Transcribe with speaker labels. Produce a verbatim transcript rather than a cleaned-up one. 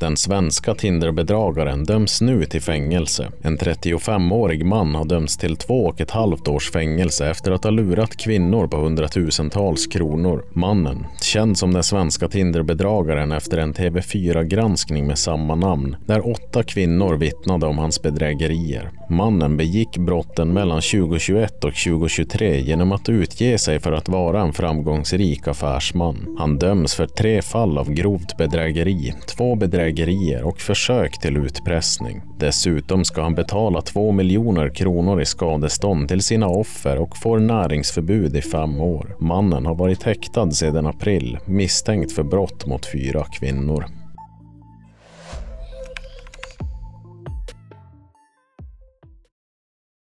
Speaker 1: Den svenska Tinderbedragaren döms nu till fängelse. En trettiofemårig man har dömts till två och ett halvt års fängelse efter att ha lurat kvinnor på hundratusentals kronor. Mannen, känd som den svenska Tinderbedragaren efter en T V fyra-granskning med samma namn, där åtta kvinnor vittnade om hans bedrägerier. Mannen begick brotten mellan tjugohundratjugoett och tjugohundratjugotre genom att utge sig för att vara en framgångsrik affärsman. Han döms för tre fall av grovt bedrägeri, två bedrägerier och försök till utpressning. Dessutom ska han betala två miljoner kronor i skadestånd till sina offer och får näringsförbud i fem år. Mannen har varit häktad sedan april, misstänkt för brott mot fyra kvinnor.